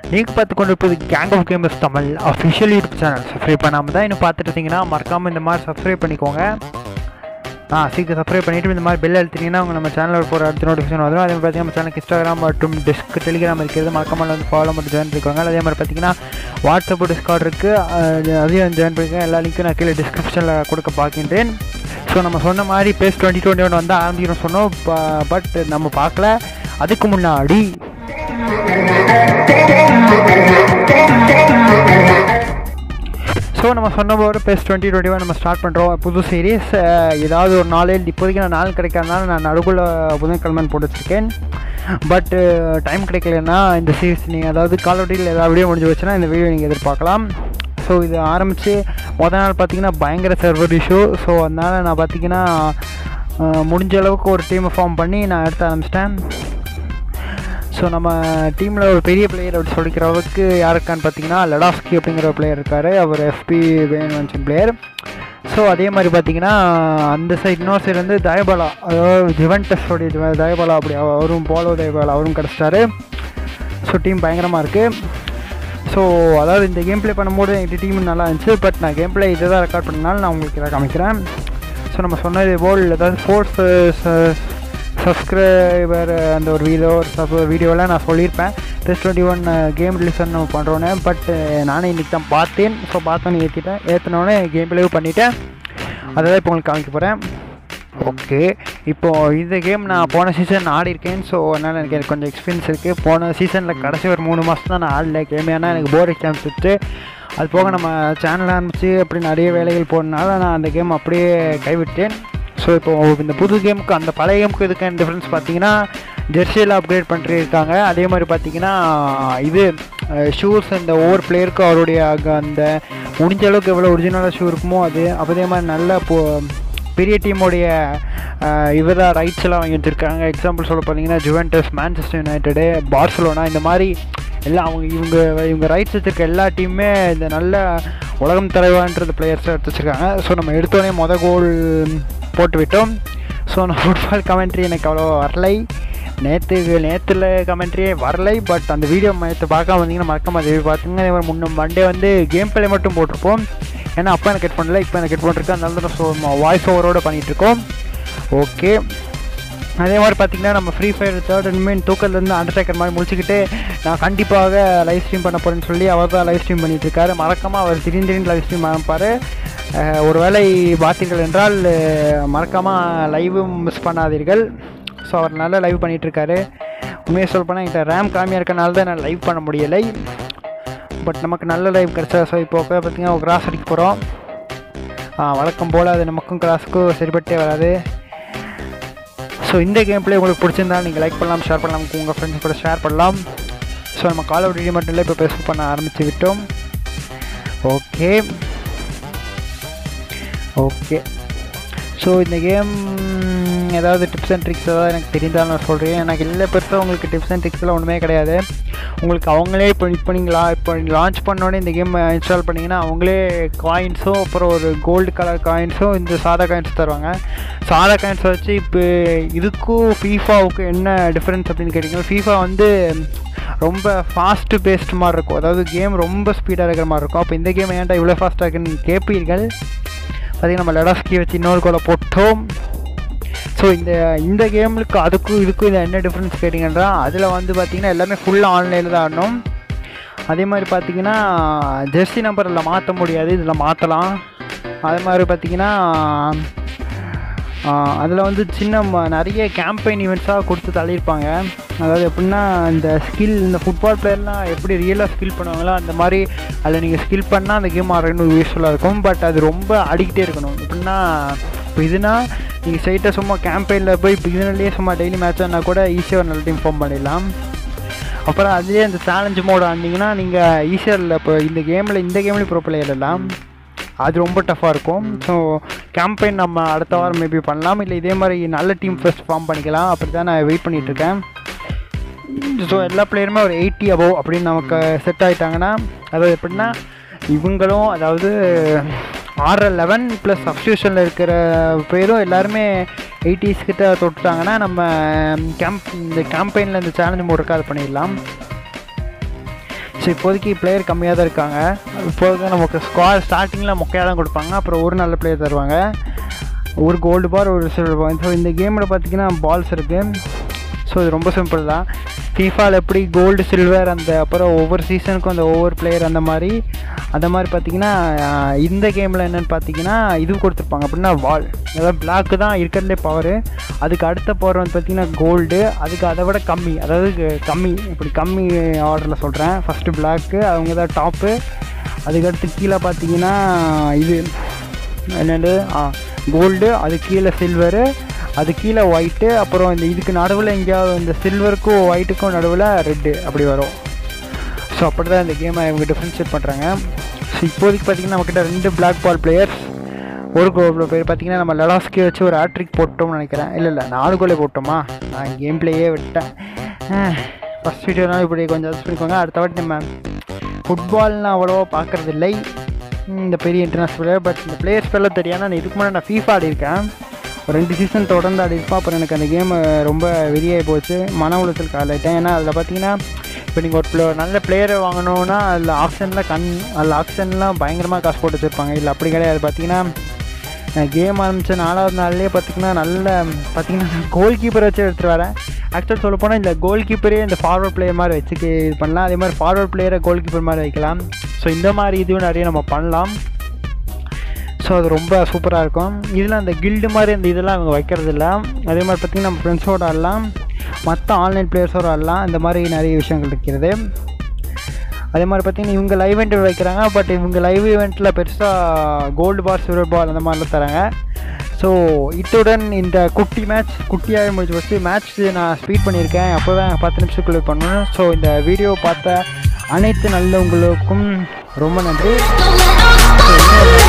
நீங்கள் பார்த்து கொண்டு இருப்பது gang of gamers Tamil official YouTube channel. Subscribe பண்ணாமல் தான் இன்னும் பார்த்துட்டு இருந்தீங்கன்னா மறக்காமல் இந்த மாதிரி சப்ஸ்கிரைப் பண்ணிக்கோங்க. சீக்கிரம் சப்ஸ்கிரைப் பண்ணிவிட்டு இந்த மாதிரி பெல் அழுத்தினீங்கன்னா உங்கள் நம்ம சேனலில் போகிற அடுத்த நோட்டிஃபிகேஷன் வரும். அதே மாதிரி பார்த்தீங்கன்னா நம்ம சேனலுக்கு இன்ஸ்டாகிராம் மற்றும் டெலிகிராம் இருக்கிறது மறக்காமல் வந்து ஃபாலோ பண்ணி ஜாயின் பண்ணிக்கோங்க. அதே மாதிரி பார்த்தீங்கன்னா வாட்ஸ்அப் டிஸ்கார்ட் இருக்குது, அதையும் ஜாயின் பண்ணிக்கோங்க. எல்லா லிங்க்கும் நான் கீழே டிஸ்கிரிப்ஷனில் கொடுக்க பார்க்கின்றேன். ஸோ நம்ம சொன்ன மாதிரி பேஸ் 2021 வந்து ஆரம்பிக்கணும்னு சொன்னோம், பட் நம்ம பார்க்கல. அதுக்கு முன்னாடி ஸோ நம்ம சொன்ன போது பேஸ் 2021 நம்ம ஸ்டார்ட் பண்ணுறோம் புது சீரீஸ். ஏதாவது ஒரு நாளில் இப்போதைக்கு நான் நாள் கிடைக்காதனால நான் நடுக்குள்ள புதன்கிழமைன்னு போட்டு வச்சுருக்கேன். பட் டைம் கிடைக்கலன்னா இந்த சீரீஸ் நீங்கள் அதாவது கால் அவுட்டில் ஏதாவது வீடியோ முடிஞ்சு வச்சுன்னா இந்த வீடியோ நீங்கள் எதிர்பார்க்கலாம். ஸோ இது ஆரம்பித்து மொதல் நாள் பார்த்திங்கன்னா பயங்கர சர்வர் இஷ்யூ. ஸோ அதனால் நான் பார்த்திங்கன்னா முடிஞ்ச அளவுக்கு ஒரு டீமை ஃபார்ம் பண்ணி நான் எடுத்து ஆரம்பிச்சிட்டேன். ஸோ நம்ம டீமில் ஒரு பெரிய பிளேயர் அப்படி சொல்லிக்கிற அளவுக்கு யாருக்கான்னு பார்த்தீங்கன்னா லடாஸ்கி அப்படிங்கிற ஒரு பிளேயர் இருக்கார். அவர் FP வேன்வன்ஷன் பிளேயர். ஸோ அதே மாதிரி பார்த்தீங்கன்னா அந்த சைட் இன்னொரு சைடு வந்து தயபாலா, அதாவது ஜுவென்டஸோடைய தயபாலா, அப்படி அவரும் போலோ தயபாலா அவரும் கிடச்சிட்டாரு. ஸோ டீம் பயங்கரமாக இருக்குது. ஸோ அதாவது இந்த கேம் ப்ளே பண்ணும்போது எங்கள் டீம் நல்லா இருந்துச்சு. பட் நான் கேம் ப்ளே இதை தான் ரெக்கார்ட் பண்ணனால நான் உங்களுக்கு இதை காமிக்கிறேன். ஸோ நம்ம சொன்னது போல் ஏதாவது ஃபோர்ஸ் சப்ஸ்கிரைபர் அந்த ஒரு வீடியோவில் நான் சொல்லியிருப்பேன் பேஸ் 21 கேம் ரிலீஸ் நம்ம பண்ணுறோன்னே. பட் நானே இன்றைக்கி தான் பார்த்தேன். ஸோ பார்த்தோன்னே ஏற்றினோடனே கேம் பிளேவும் பண்ணிவிட்டேன். அதை தான் இப்போ உங்களுக்கு காமிக்க போகிறேன். ஓகே, இப்போது இந்த கேம் நான் போன சீசன் ஆடிருக்கேன். ஸோ அதனால் எனக்கு கொஞ்சம் எக்ஸ்பீரியன்ஸ் இருக்குது. போன சீசனில் கடைசி ஒரு 3 மாதம் தான் நான் ஆடல கேம். ஏன்னா எனக்கு போர் எக்ஸாம்பிச்சு. அது போக நம்ம சேனல் ஆரம்பித்து அப்படி நிறைய வேலைகள் போனதுனால நான் அந்த கேம் அப்படியே கைவிட்டேன். ஸோ இப்போது இந்த புது கேமுக்கு அந்த பழைய கேமுக்கு இதுக்கான டிஃப்ரென்ஸ் பார்த்தீங்கன்னா ஜெர்சியில் அப்கிரேட் பண்ணிருக்காங்க. அதே மாதிரி பார்த்தீங்கன்னா இது ஷூஸ் இந்த ஒவ்வொரு பிளேயருக்கும் அவருடைய அந்த முடிஞ்ச அளவுக்கு எவ்வளோ ஒரிஜினலாக ஷூ இருக்குமோ அது. அதே மாதிரி நல்ல பெரிய டீமோடைய இவராக ரைட்ஸ் எல்லாம் வாங்கி வச்சுருக்காங்க. எக்ஸாம்பிள் சொல்ல பார்த்தீங்கன்னா ஜுவென்டஸ், மான்செஸ்டர் யுனைடெடு, பார்சலோனா, இந்த மாதிரி எல்லாம் இவங்க ரைட்ஸ் வச்சுருக்க எல்லா டீமுமே இந்த நல்ல உலகம் தலைவான்றது பிளேயர்ஸை எடுத்து வச்சுருக்காங்க. ஸோ நம்ம எடுத்தோடனே கோல் போட்டு விட்டோம். ஸோ நான் ஃபுட்பால் கமெண்ட்ரி எனக்கு அவ்வளோ வரலை. நேற்றுல கமெண்ட்ரியே வரலை. பட் அந்த வீடியோ நேற்று பார்க்காம வந்தீங்கன்னா மறக்காம அதை பார்த்துங்க. அதே மாதிரி மண்டே வந்து கேம் பிளே மட்டும் போட்டிருப்போம். ஏன்னா அப்போ எனக்கு ஹெட் பண்ணல, இப்போ எனக்கு ஹெட் பண்ணிருக்கேன். அதனால தான் ஸோ வாய்ஸ் ஓவரோடு பண்ணிகிட்ருக்கோம். ஓகே, அதே மாதிரி பார்த்திங்கன்னா நம்ம ஃப்ரீ ஃபயர் தேர்ட் இனிமேல் தூக்கத்துலேருந்து அண்டர்டேக்கர் மாதிரி முடிச்சுக்கிட்டு நான் கண்டிப்பாக லைவ் ஸ்ட்ரீம் பண்ண போகிறேன்னு சொல்லி அவர் தான் லைவ் ஸ்ட்ரீம் பண்ணிகிட்ருக்காரு. மறக்காமல் அவர் திடீர்னு லைவ் ஸ்ட்ரீம் ஆரம்பிப்பார். ஒரு வேளை பார்த்தீர்கள் என்றால் மறக்காமல் லைவும் மிஸ் பண்ணாதீர்கள். ஸோ அவர் நல்லா லைவ் பண்ணிகிட்ருக்காரு. உண்மையை சொல்ல போனால் என்கிட்ட ரேம் கம்மியாக இருக்கனால தான் நான் லைவ் பண்ண முடியலை. பட் நமக்கு நல்ல லைவ் கிடச்சா. ஸோ இப்போ பார்த்திங்கன்னா ஒரு கிராஸ் அடிக்க போகிறோம். வழக்கம் போல் அது நமக்கும் கிராஸுக்கும் சரிபட்டே வராது. ஸோ இந்த கேம் பிளே உங்களுக்கு பிடிச்சிருந்தாலும் நீங்கள் லைக் பண்ணலாம், ஷேர் பண்ணலாம், உங்கள் ஃப்ரெண்ட்ஸ் கூட ஷேர் பண்ணலாம். ஸோ நம்ம கால் ஆஃப் டியூட்டி மட்டும் இல்லை, இப்போ பேச பண்ண ஆரம்பித்து விட்டோம். ஓகே ஸோ இந்த கேம் ஏதாவது டிப்ஸ் அண்ட் ட்ரிக்ஸ் ஏதாவது எனக்கு தெரிந்தாலும் நான் சொல்கிறேன். எனக்கு இல்லை பெருசாக உங்களுக்கு டிப்ஸ் அண்ட் ட்ரிக்ஸ்லாம் ஒன்றுமே கிடையாது. உங்களுக்கு அவங்களே இப்போ நீங்கள் லான்ச் பண்ணோடனே இந்த கேம் இன்ஸ்டால் பண்ணிங்கன்னா அவங்களே காயின்ஸும் அப்புறம் ஒரு கோல்டு கலர் காயின்ஸும் இந்த சாதா காயின்ஸ் தருவாங்க. சாதா காயின்ஸை வச்சு இப்போ இதுக்கும் ஃபீஃபாவுக்கு என்ன டிஃப்ரென்ஸ் அப்படின்னு கேட்டிங்கன்னா, ஃபீஃபா வந்து ரொம்ப ஃபாஸ்ட்டு பேஸ்ட் மாதிரி இருக்கும். அதாவது கேம் ரொம்ப ஸ்பீடாக இருக்கிற மாதிரி இருக்கும். அப்போ இந்த கேம் ஏன்டா இவ்வளோ ஃபாஸ்ட்டாக இருக்குன்னு கேட்பீர்கள். பார்த்திங்கன்னா நம்ம லடாஸ்கி வச்சு இன்னொரு கோலை போட்டோம். ஸோ இந்த கேமுக்கு அதுக்கும் இதுக்கும் இது என்ன டிஃப்ரென்ஸ் கேட்டிங்கன்னா, அதில் வந்து பார்த்திங்கன்னா எல்லாமே ஃபுல்லாக ஆன்லைனில் தான் ஆடணும். அதே மாதிரி பார்த்திங்கன்னா ஜெர்சி நம்பரில் மாற்ற முடியாது, இதில் மாற்றலாம். அதே மாதிரி பார்த்திங்கன்னா அதில் வந்து நிறைய கேம்பெயின் ஈவெண்ட்ஸாக கொடுத்து தள்ளியிருப்பாங்க. அதாவது எப்படின்னா இந்த ஃபுட்பால் பிளேயர்லாம் எப்படி ரியலாக ஸ்கில் பண்ணுவாங்களோ அந்த மாதிரி அதில் நீங்கள் ஸ்கில் பண்ணால் அந்த கேம் ஆடுறதுன்னு யூஸ்ஃபுல்லாக இருக்கும். பட் அது ரொம்ப அடிக்கிட்டே இருக்கணும். எப்படின்னா இப்போ இதுனா நீங்கள் ஸ்ட்ரைட்டாக சும்மா கேம்பெயினில் போய் இப்போ இதனாலேயே சும்மா டெய்லி மேட்ச் ஆனால் கூட ஈஸியாக ஒரு நல்ல டீம் ஃபார்ம் பண்ணிடலாம். அப்புறம் அதுலேயே இந்த சேலஞ்சு மோட் ஆனீங்கன்னா நீங்கள் ஈஸியாக இல்லை. இப்போ இந்த கேம்லேயும் ப்ரோ பிளேயர் எல்லாம் அது ரொம்ப டஃப்பாக இருக்கும். ஸோ கேம்பெயின் நம்ம அடுத்த வாரம் மேபி பண்ணலாம். இல்லை இதே மாதிரி நல்ல டீம் ஃபர்ஸ்ட் ஃபார்ம் பண்ணிக்கலாம். அப்படி தான் நான் வெயிட் பண்ணிகிட்ருக்கேன். ஸோ எல்லா பிளேயருமே ஒரு 80 above அப்படின்னு நமக்கு செட் ஆகிட்டாங்கன்னா, அதாவது எப்படின்னா இவங்களும் அதாவது R11 ப்ளஸ் சப்ஸ்டியூஷனில் இருக்கிற பேரும் எல்லாருமே 80s கிட்ட தொட்டுட்டாங்கன்னா நம்ம இந்த கேம்பெயினில் இந்த சேலஞ்ச் மோட் இருக்கா அது பண்ணிடலாம். ஸோ இப்போதைக்கு பிளேயர் கம்மியாக தான் இருக்காங்க. இப்போதைக்கு நமக்கு ஸ்டார்டிங்கில் மொக்கையாக தான் கொடுப்பாங்க, அப்புறம் ஒரு நல்ல பிளேயர் தருவாங்க, ஒரு கோல்டு பார் ஒரு சில்வர் பார். ஸோ இந்த கேமில் பார்த்திங்கன்னா பால்ஸ் இருக்குது. ஸோ இது ரொம்ப சிம்பிள் தான். ஃபீஃபாவில் எப்படி கோல்டு சில்வர் அந்த அப்புறம் ஒவ்வொரு சீசனுக்கும் அந்த ஒவ்வொரு பிளேயர் அந்த மாதிரி பார்த்திங்கன்னா இந்த கேமில் என்னென்னு பார்த்தீங்கன்னா இது கொடுத்துருப்பாங்க அப்படின்னா வால், அதாவது பிளாக்கு தான் இருக்கிறதுலே பவரு. அதுக்கு அடுத்த பவர் வந்து பார்த்திங்கன்னா கோல்டு, அதுக்கு அதை விட கம்மி, அதாவது கம்மி இப்படி கம்மி ஆர்டரில் சொல்கிறேன். ஃபஸ்ட்டு பிளாக்கு அவங்க தான் டாப்பு, அதுக்கடுத்து கீழே பார்த்திங்கன்னா இது என்னென்னு கோல்டு, அது கீழே சில்வரு, அது கீழே ஒயிட்டு, அப்புறம் இந்த இதுக்கு நடுவில் எங்கேயாவது இந்த சில்வருக்கும் ஒயிட்டுக்கும் நடுவில் ரெட்டு அப்படி வரும். ஸோ அப்படி தான் இந்த கேமை இவங்க டிஃப்ரென்ஷியேட் பண்ணுறாங்க. ஸோ இப்போதைக்கு பார்த்திங்கன்னா நம்மக்கிட்ட 2 பிளாக் பால் பிளேயர்ஸ், ஒரு கோல் பிளேயர் பார்த்திங்கன்னா நம்ம லெடாஸ்கே வச்சு ஒரு ஹேட்ரிக் போட்டோம்னு நினைக்கிறேன். இல்லை 4 கோலே போட்டோமா, நான் கேம் பிளேயே விட்டேன். ஃபஸ்ட் வீடியோனாலும் இப்படி கொஞ்சம் அட்ஜஸ்ட் பண்ணிக்கோங்க. அடுத்த வாட்டி நம்ம ஃபுட்பால்னால் அவ்வளோவா பார்க்குறதில்லை இந்த பெரிய இன்டர்நேஷ்னல் பிளேயர். பட் இந்த பிளேயர்ஸ் பேரில் தெரியாது. நான் இதுக்கு முன்னாடி நான் ஃபீஃபா ஆடிருக்கேன், ஒரு 2 சீசன் தொடர்ந்து ஆடிருப்பேன். அப்புறம் எனக்கு அந்த கேம் ரொம்ப வெறியாகி போச்சு, மன உளைச்சல் காலாயிட்டேன். ஏன்னா அதில் பார்த்தீங்கன்னா இப்போ நீங்கள் ஒரு நல்ல பிளேயரை வாங்கணுன்னா அதில் ஆப்ஷன்லாம் பயங்கரமாக காசு போட்டு வச்சுருப்பாங்க. இல்லை அப்படி கிடையாது. பார்த்தீங்கன்னா கேம் ஆரம்பித்த 4வது நாள்லேயே பார்த்தீங்கன்னா கோல் கீப்பர் வச்சு எடுத்துகிட்டு வரேன். ஆக்சுவல் சொல்ல போனால் இந்த கோல் கீப்பரே இந்த ஃபார்வர்ட் பிளேயர் மாதிரி வச்சுக்க இது பண்ணலாம். அதே மாதிரி ஃபார்வர்ட் பிளேயரை கோல் கீப்பர் மாதிரி வைக்கலாம். ஸோ இந்த மாதிரி இதுவும் நிறைய நம்ம பண்ணலாம். ஸோ அது ரொம்ப சூப்பராக இருக்கும். இதில் அந்த கில்டு மாதிரி அந்த இதெல்லாம் அவங்க வைக்கிறது இல்லை. அதே மாதிரி பார்த்திங்கன்னா நம்ம ஃப்ரெண்ட்ஸோடு ஆடலாம், மற்ற ஆன்லைன் பிளேயர்ஸோடு ஆடலாம், இந்த மாதிரி நிறைய விஷயங்கள் இருக்கிறது. அதே மாதிரி பார்த்திங்கன்னா இவங்க லைவ் ஈவெண்ட் வைக்கிறாங்க. பட் இவங்க லைவ் ஈவெண்ட்டில் பெருசாக கோல்டு பார் சில்வர் பால் அந்த மாதிரிலாம் தராங்க. ஸோ இத்துடன் இந்த குட்டியாகவே முடிச்சு வச்சு மேட்ச் நான் ஸ்பீட் பண்ணியிருக்கேன். அப்போ தான் 10 நிமிஷத்துக்குள்ளே பண்ணணும். ஸோ இந்த வீடியோ பார்த்த அனைத்து நல்லவங்களுக்கும் ரொம்ப நன்றி.